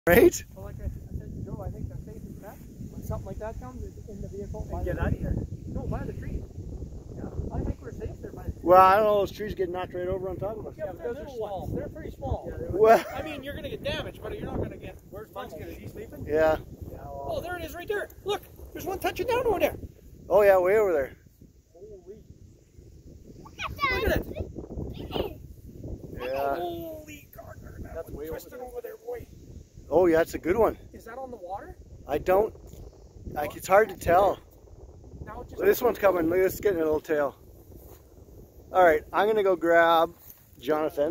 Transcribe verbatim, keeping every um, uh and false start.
Right? Well, like I, I said to Joe, I think the safest bet when something like that comes is in the vehicle. And get out of here. No, by the tree. Yeah, I think we're safe there by the tree. Well, I don't know. Those trees get knocked right over on top of us. Yeah, but they're little ones. They're pretty small. Yeah, Well, I mean, you're going to get damaged, but you're not going to get. Where's Munchkin? Is he sleeping? yeah. Yeah, well, Oh, there it is right there. Look, there's one touching down over there. Oh, yeah, way over there. Holy. Look at it. Yeah. Holy Gardner. That That's way over twisted there. over there, boy. Oh, yeah, it's a good one. Is that on the water? I don't, like, it's hard to tell. Now it just. Well, this one's coming. Look, it's getting a little tail. All right, I'm going to go grab Jonathan.